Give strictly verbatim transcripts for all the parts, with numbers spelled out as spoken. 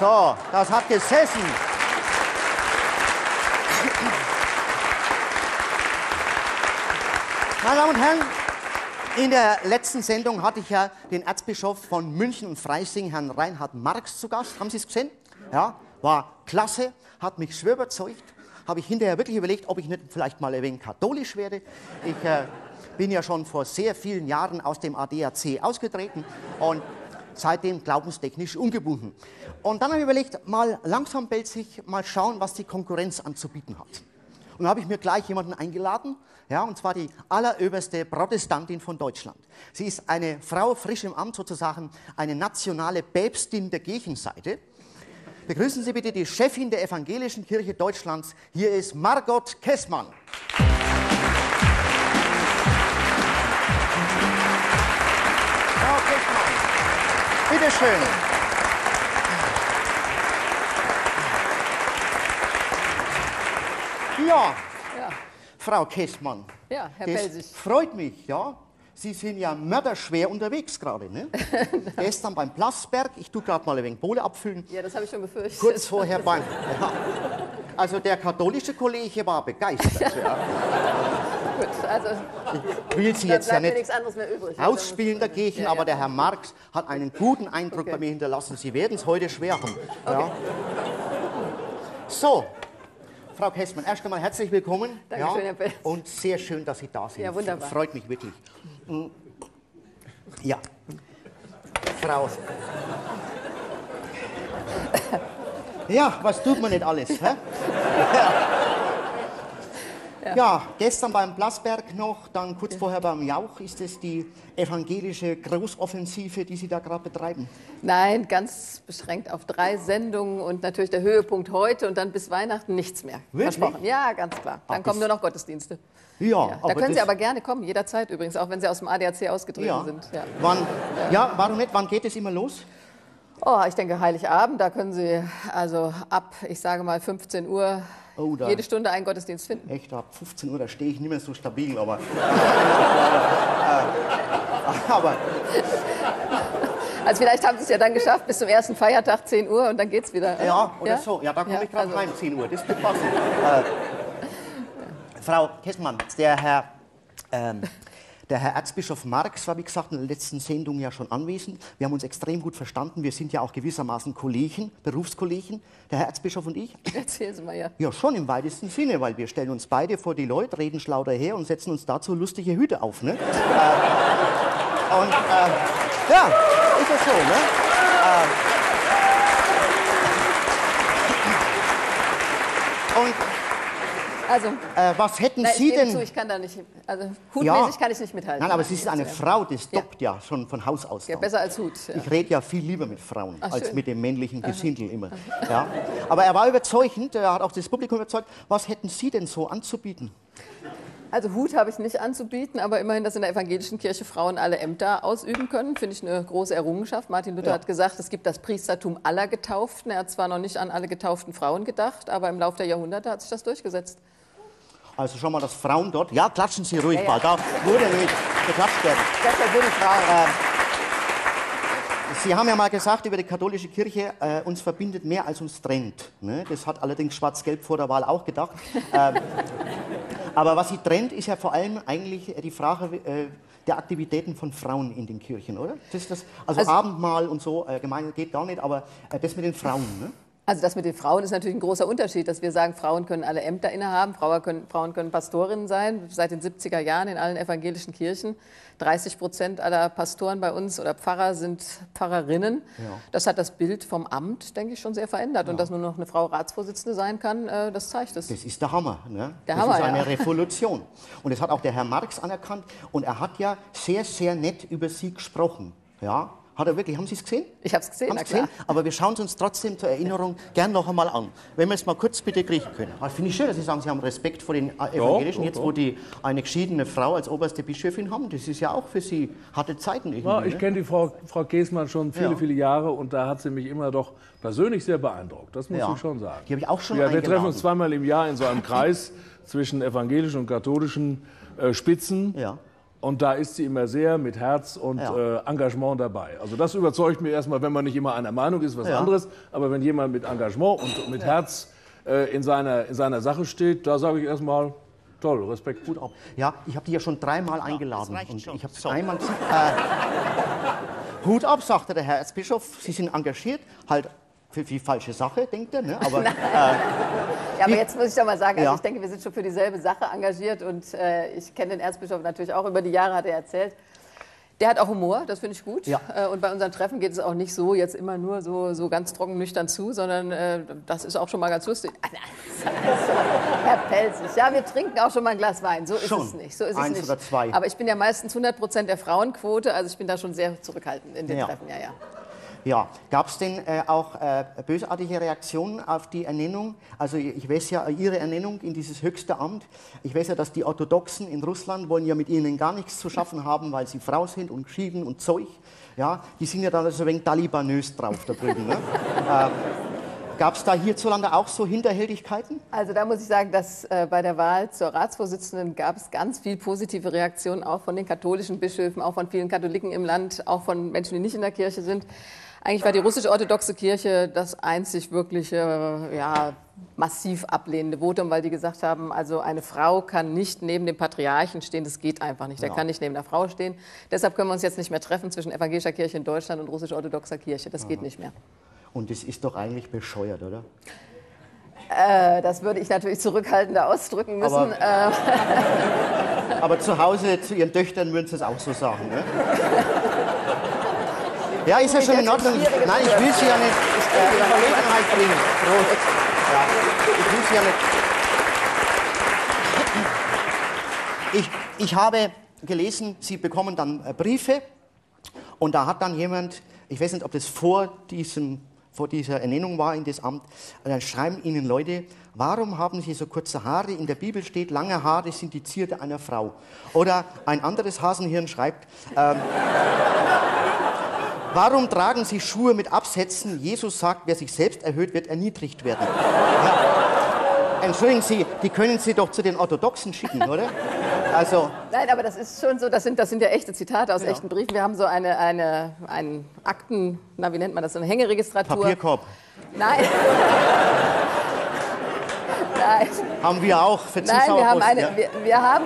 So, das hat gesessen. Meine Damen und Herren, in der letzten Sendung hatte ich ja den Erzbischof von München und Freising, Herrn Reinhard Marx, zu Gast. Haben Sie es gesehen? Ja, war klasse, hat mich schwer überzeugt. Habe ich hinterher wirklich überlegt, ob ich nicht vielleicht mal ein wenig katholisch werde. Ich äh, bin ja schon vor sehr vielen Jahren aus dem A D A C ausgetreten und seitdem glaubenstechnisch ungebunden. Und dann habe ich überlegt, mal langsam belzig, mal schauen, was die Konkurrenz anzubieten hat. Und da habe ich mir gleich jemanden eingeladen, ja, und zwar die alleröberste Protestantin von Deutschland. Sie ist eine Frau frisch im Amt, sozusagen eine nationale Päpstin der Kirchenseite. Begrüßen Sie bitte die Chefin der Evangelischen Kirche Deutschlands. Hier ist Margot Kessmann. Frau Kessmann, bitte schön. Ja, Ja, Frau Kessmann. ja, Herr Das Belzig. freut mich, ja. Sie sind ja mörderschwer unterwegs gerade, ne? Gestern beim Plasberg, ich tue gerade mal ein wenig Bohle abfüllen. Ja, das habe ich schon befürchtet. Kurz vorher beim... Ja. Also der katholische Kollege war begeistert. Ja. Gut, also Ich will Sie da jetzt ja bleibt mir nicht nichts anderes mehr übrig. ausspielen dagegen, Ja, ja. aber der Herr Marx hat einen guten Eindruck Okay. bei mir hinterlassen. Sie werden es heute schwer haben. Ja. So, Frau Kessmann, erst einmal herzlich willkommen. Dankeschön, Herr Pelz. Und sehr schön, dass Sie da sind. Ja, wunderbar. Freut mich wirklich. Ja, Frau. Ja, was tut man nicht alles, hä? Ja. Ja, gestern beim Plasberg noch, dann kurz vorher beim Jauch. Ist es die evangelische Großoffensive, die Sie da gerade betreiben? Nein, ganz beschränkt auf drei Sendungen und natürlich der Höhepunkt heute und dann bis Weihnachten nichts mehr. Wirklich? Versprochen. Ja, ganz klar. Dann Ach, kommen das- nur noch Gottesdienste. Ja, Ja, da können Sie das- aber gerne kommen, jederzeit übrigens, auch wenn Sie aus dem A D A C ausgetreten Ja. sind. Ja. Wann, ja, warum nicht? Wann geht es immer los? Oh, ich denke Heiligabend, da können Sie also ab, ich sage mal fünfzehn Uhr, Oh, da- jede Stunde einen Gottesdienst finden. Echt, ab fünfzehn Uhr, da stehe ich nicht mehr so stabil, aber... äh, aber Also vielleicht haben Sie es ja dann geschafft, bis zum ersten Feiertag zehn Uhr und dann geht's wieder. ja, oder so. Ja, da komme Ja, ich gerade also- rein, zehn Uhr, das wird passen. äh, Frau Kessmann, der Herr... Ähm, Der Herr Erzbischof Marx war, wie gesagt, in der letzten Sendung ja schon anwesend. Wir haben uns extrem gut verstanden. Wir sind ja auch gewissermaßen Kollegen, Berufskollegen, der Herr Erzbischof und ich. Erzählen Sie mal, ja. Ja, schon im weitesten Sinne, weil wir stellen uns beide vor die Leute, reden schlau daher und setzen uns dazu lustige Hüte auf. Ne? äh, und äh, ja, ist das so, ne? Äh, und Also, äh, was hätten nein, Sie ich gebe denn... zu, ich kann da nicht, also hutmäßig kann ich nicht mithalten. Nein, aber Sie ist eine Ja. Frau, das dockt ja, schon von Haus aus. Ja, dann. besser als Hut. Ja. Ich rede ja viel lieber mit Frauen Ach, als schön. mit dem männlichen Gesindel immer. Ja. Aber er war überzeugend, er hat auch das Publikum überzeugt. Was hätten Sie denn so anzubieten? Also Hut habe ich nicht anzubieten, aber immerhin, dass in der evangelischen Kirche Frauen alle Ämter ausüben können, finde ich eine große Errungenschaft. Martin Luther Ja. hat gesagt, es gibt das Priestertum aller Getauften. Er hat zwar noch nicht an alle getauften Frauen gedacht, aber im Laufe der Jahrhunderte hat sich das durchgesetzt. Also schon mal, dass Frauen dort... Ja, klatschen Sie ruhig Ja, ja. mal, da wurde nämlich geklatscht werden. Deshalb würde ich fragen. Sie haben ja mal gesagt über die katholische Kirche, äh, uns verbindet mehr als uns trennt. Ne? Das hat allerdings Schwarz-Gelb vor der Wahl auch gedacht. ähm, aber was sie trennt, ist ja vor allem eigentlich die Frage äh, der Aktivitäten von Frauen in den Kirchen, oder? Das ist das, also, Also- Abendmahl und so, äh, Gemeinde geht gar nicht, aber äh, das mit den Frauen. Ne? Also das mit den Frauen ist natürlich ein großer Unterschied, dass wir sagen, Frauen können alle Ämter innehaben, Frauen können, Frauen können Pastorinnen sein. Seit den siebziger Jahren in allen evangelischen Kirchen. dreißig Prozent aller Pastoren bei uns oder Pfarrer sind Pfarrerinnen. Ja. Das hat das Bild vom Amt, denke ich, schon sehr verändert. Und dass nur noch eine Frau Ratsvorsitzende sein kann, äh, das zeigt es. Das ist der Hammer. Ne? Der das Hammer, ist eine ja. Revolution. Und das hat auch der Herr Marx anerkannt. Und er hat ja sehr, sehr nett über Sie gesprochen. Ja? Hat er wirklich, haben Sie es gesehen? Ich habe es gesehen, Haben na Sie gesehen? klar. Aber wir schauen es uns trotzdem zur Erinnerung gern noch einmal an. Wenn wir es mal kurz bitte kriegen können. Ah, finde ich schön, dass Sie sagen, Sie haben Respekt vor den Evangelischen, doch, jetzt doch. wo die eine geschiedene Frau als oberste Bischöfin haben. Das ist ja auch für Sie harte Zeiten irgendwie. Ja, ich ne? kenne die Frau, Frau Käsmann schon viele, Ja. viele Jahre und da hat sie mich immer doch persönlich sehr beeindruckt. Das muss Ja. ich schon sagen. Die habe ich auch schon Ja, wir eingeladen. treffen uns zweimal im Jahr in so einem Kreis zwischen evangelischen und katholischen äh, Spitzen. Ja. Und da ist sie immer sehr mit Herz und Ja. äh, Engagement dabei. Also das überzeugt mich erstmal, wenn man nicht immer einer Meinung ist, was Ja. anderes. Aber wenn jemand mit Engagement und mit Herz äh, in, seiner, in seiner Sache steht, da sage ich erstmal, toll, Respekt. Gut ab. Ja, ich habe die ja schon dreimal eingeladen. reicht Und schon. ich habe So. einmal gesagt, äh, Hut ab, sagte der Herr Erzbischof, Sie sind engagiert, halt für die falsche Sache, denkt er. Ne? Aber Ja, aber jetzt muss ich doch mal sagen, also Ja. ich denke, wir sind schon für dieselbe Sache engagiert und äh, ich kenne den Erzbischof natürlich auch über die Jahre, hat er erzählt. Der hat auch Humor, das finde ich gut. Ja. Äh, und bei unseren Treffen geht es auch nicht so jetzt immer nur so, so ganz trocken nüchtern zu, sondern äh, das ist auch schon mal ganz lustig. Also, Herr Pelzig, ja, wir trinken auch schon mal ein Glas Wein, so ist Schon. es nicht. So ist Eins es nicht. oder zwei. Aber ich bin ja meistens hundert Prozent der Frauenquote, also ich bin da schon sehr zurückhaltend in den Ja. Treffen, ja, ja. ja, gab es denn äh, auch äh, bösartige Reaktionen auf die Ernennung? Also ich weiß ja, Ihre Ernennung in dieses höchste Amt, ich weiß ja, dass die Orthodoxen in Russland wollen ja mit Ihnen gar nichts zu schaffen haben, weil Sie Frau sind und geschieden und Zeug. Ja, die sind ja dann so ein wenig talibanös drauf da drüben. Ne? äh, Gab es da hierzulande auch so Hinterhältigkeiten? Also da muss ich sagen, dass äh, bei der Wahl zur Ratsvorsitzenden gab es ganz viel positive Reaktionen, auch von den katholischen Bischöfen, auch von vielen Katholiken im Land, auch von Menschen, die nicht in der Kirche sind. Eigentlich war die russisch-orthodoxe Kirche das einzig wirklich äh, ja, massiv ablehnende Votum, weil die gesagt haben, also eine Frau kann nicht neben dem Patriarchen stehen, das geht einfach nicht. Der Ja. kann nicht neben der Frau stehen. Deshalb können wir uns jetzt nicht mehr treffen zwischen evangelischer Kirche in Deutschland und russisch-orthodoxer Kirche. Das geht nicht mehr. Und das ist doch eigentlich bescheuert, oder? Äh, das würde ich natürlich zurückhaltender ausdrücken müssen. Aber- äh, Aber zu Hause zu Ihren Töchtern würden Sie es auch so sagen, ne? Ja, ist ja schon in Ordnung. Nein, ich will Sie ja nicht äh, in Verlegenheit bringen. Prost. Ja, ich will Sie ja nicht. Ich, ich habe gelesen, Sie bekommen dann äh, Briefe und da hat dann jemand, ich weiß nicht, ob das vor diesem vor dieser Ernennung war in das Amt, dann schreiben Ihnen Leute, warum haben Sie so kurze Haare? In der Bibel steht, lange Haare sind die Zierde einer Frau. Oder ein anderes Hasenhirn schreibt, ähm, warum tragen Sie Schuhe mit Absätzen? Jesus sagt, wer sich selbst erhöht, wird erniedrigt werden. Ja. Entschuldigen Sie, die können Sie doch zu den Orthodoxen schicken, oder? Also, Nein, aber das ist schon so, das sind, das sind ja echte Zitate aus echten Briefen. Wir haben so eine, eine einen Akten, na wie nennt man das, so eine Hängeregistratur. Papierkorb Nein. Nein. haben wir auch für Nein, Zuschauer. wir haben eine, ja. wir, wir haben,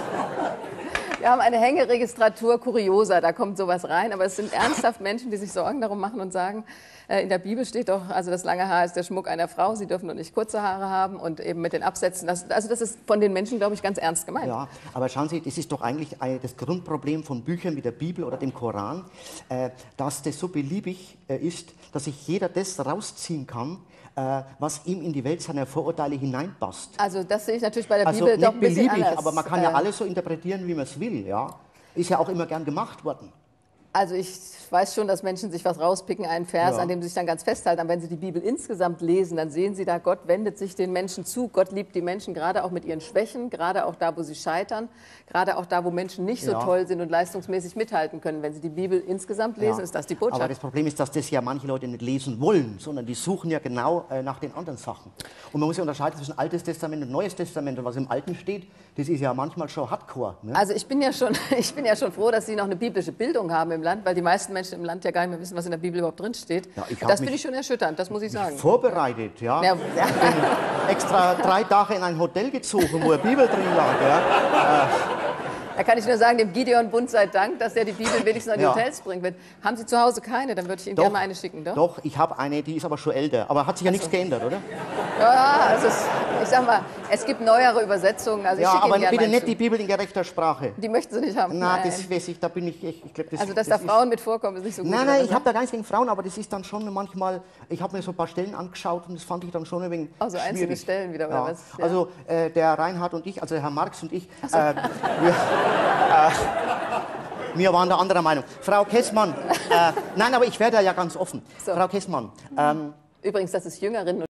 wir haben eine Hängeregistratur Kuriosa, da kommt sowas rein, aber es sind ernsthaft Menschen, die sich Sorgen darum machen und sagen, äh, in der Bibel steht doch, also das lange Haar ist der Schmuck einer Frau, sie dürfen nur nicht kurze Haare haben und eben mit den Absätzen, das, also das ist von den Menschen, glaube ich, ganz ernst gemeint. Ja, aber schauen Sie, das ist doch eigentlich ein- das Grundproblem von Büchern wie der Bibel oder dem Koran, äh, dass das so beliebig äh, ist, dass sich jeder das rausziehen kann, äh, was ihm in die Welt seiner Vorurteile hineinpasst. Also das sehe ich natürlich bei der Also Bibel doch nicht ein bisschen beliebig, anders. aber man kann ja Äh, alles so interpretieren, wie man es will. Ja? Ist ja auch immer gern gemacht worden. Also ich weiß schon, dass Menschen sich was rauspicken, einen Vers, Ja. an dem sie sich dann ganz festhalten. Aber wenn sie die Bibel insgesamt lesen, dann sehen sie da, Gott wendet sich den Menschen zu. Gott liebt die Menschen gerade auch mit ihren Schwächen, gerade auch da, wo sie scheitern, gerade auch da, wo Menschen nicht so Ja. toll sind und leistungsmäßig mithalten können. Wenn sie die Bibel insgesamt lesen, Ja. ist das die Aber Botschaft. das Problem ist, dass das ja manche Leute nicht lesen wollen, sondern die suchen ja genau äh, nach den anderen Sachen. Und man muss ja unterscheiden zwischen Altes Testament und Neues Testament. Und was im Alten steht, das ist ja manchmal schon Hardcore. Ne? Also ich bin ja schon, ich bin ja schon froh, dass Sie noch eine biblische Bildung haben im Land, weil die meisten Menschen im Land ja gar nicht mehr wissen, was in der Bibel überhaupt drin steht. Ja, ich hab das mich- finde ich schon erschütternd, das muss ich sagen. Vorbereitet, ja. Ja, ja. Extra drei Tage in ein Hotel gezogen, wo eine Bibel drin lag. Ja. Da kann ich nur sagen, dem Gideon Bund sei Dank, dass er die Bibel wenigstens an die Ja. Hotels bringen wird. Haben Sie zu Hause keine? Dann würde ich Ihnen gerne mal eine schicken, doch? Doch, ich habe eine, die ist aber schon älter. Aber hat sich ja nichts geändert, oder? Ja, also es, ich sag mal, es gibt neuere Übersetzungen. Also ich Ja, schicke aber Ihnen gerne bitte mal nicht zu. die Bibel in gerechter Sprache. Die möchten Sie nicht haben? Na, Nein. das weiß ich, da bin ich echt, ich glaube, das Also, dass das da ist- Frauen mit vorkommen, ist nicht so gut. Nein, oder nein, was? ich habe da gar nichts gegen Frauen, aber das ist dann schon manchmal, ich habe mir so ein paar Stellen angeschaut und das fand ich dann schon ein wenig Also einzelne schwierig. Stellen wieder, oder ja. was? Ja. Also äh, der Reinhard und ich, also Herr Marx und ich, äh, wir, äh, wir waren da anderer Meinung. Frau Kessmann, äh, nein, aber ich werde da ja ganz offen. So. Frau Kessmann, ähm, Übrigens, das ist Jüngerinnen